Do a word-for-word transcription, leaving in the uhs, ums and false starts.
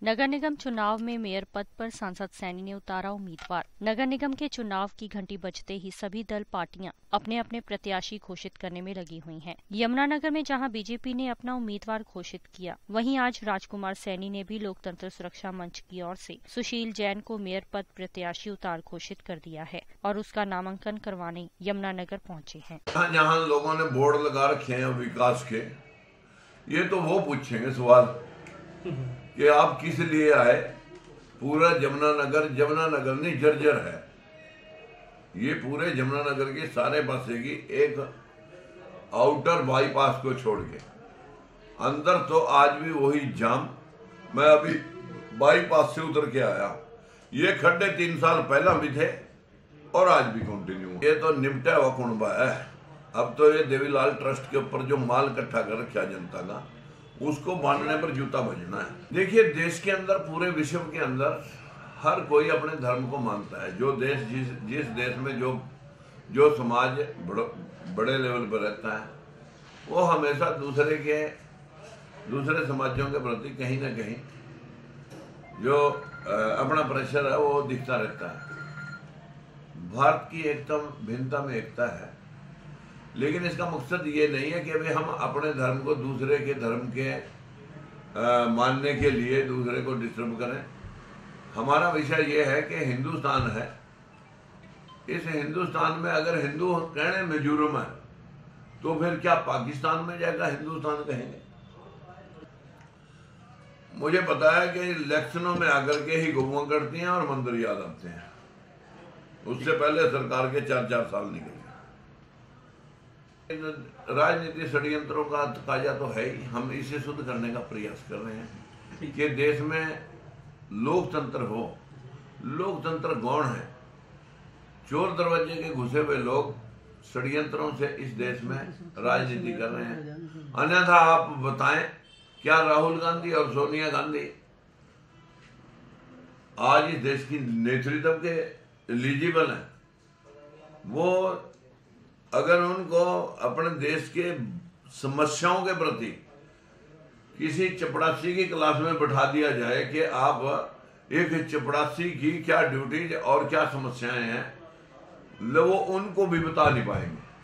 नगर निगम चुनाव में मेयर पद पर सांसद सैनी ने उतारा उम्मीदवार। नगर निगम के चुनाव की घंटी बजते ही सभी दल पार्टियां अपने अपने प्रत्याशी घोषित करने में लगी हुई हैं। यमुनानगर में जहां बीजेपी ने अपना उम्मीदवार घोषित किया, वहीं आज राजकुमार सैनी ने भी लोकतंत्र सुरक्षा मंच की ओर से सुशील जैन को मेयर पद प्रत्याशी उतार घोषित कर दिया है और उसका नामांकन करवाने यमुनानगर पहुंचे हैं। जहाँ लोगों ने बोर्ड लगा रखे हैं विकास के, ये तो वो पूछेंगे सवाल कि आप किस लिए आए। पूरा यमुनानगर यमुनानगर नहीं जर्जर है। ये पूरे यमुनानगर के सारे पासे की एक आउटर बाईपास को छोड़ के अंदर तो आज भी वही जाम। मैं अभी बाईपास से उतर के आया, ये खड्डे तीन साल पहला भी थे और आज भी कंटिन्यू। ये तो निपटा हुआ कुनबा है। अब तो ये देवीलाल ट्रस्ट के ऊपर जो माल इकट्ठा कर रखा जनता का, उसको बांटने पर जूता बजना है। देखिए, देश के अंदर, पूरे विश्व के अंदर हर कोई अपने धर्म को मानता है। जो देश जिस जिस देश में जो जो समाज बड़े लेवल पर रहता है, वो हमेशा दूसरे के दूसरे समाजों के प्रति कहीं ना कहीं जो अपना प्रेशर है वो दिखता रहता है। भारत की एकता भिन्नता में एकता है, लेकिन इसका मकसद ये नहीं है कि अभी हम अपने धर्म को दूसरे के धर्म के आ, मानने के लिए दूसरे को डिस्टर्ब करें। हमारा विषय ये है कि हिंदुस्तान है। इस हिंदुस्तान में अगर हिंदू कहने में जुर्म है, तो फिर क्या पाकिस्तान में जाकर हिंदुस्तान कहेंगे? मुझे पता है कि इलेक्शनों में आकर के ही गौवां करती हैं और मंदिर याद आते हैं। उससे पहले सरकार के चार चार साल निकल राजनीति षड्यंत्रों का तकाजा तो है ही। हम इसे शुद्ध करने का प्रयास कर रहे हैं कि देश में लोकतंत्र हो। लोकतंत्र गौण है। चोर दरवाजे के घुसे हुए लोग षड्यंत्रों से इस देश में राजनीति कर रहे हैं। अन्यथा आप बताएं, क्या राहुल गांधी और सोनिया गांधी आज इस देश की नेतृत्व के एलिजिबल हैं? वो अगर उनको अपने देश के समस्याओं के प्रति किसी चपड़ासी की क्लास में बैठा दिया जाए कि आप एक चपड़ासी की क्या ड्यूटीज और क्या समस्याएं हैं, वो उनको भी बता नहीं पाएंगे।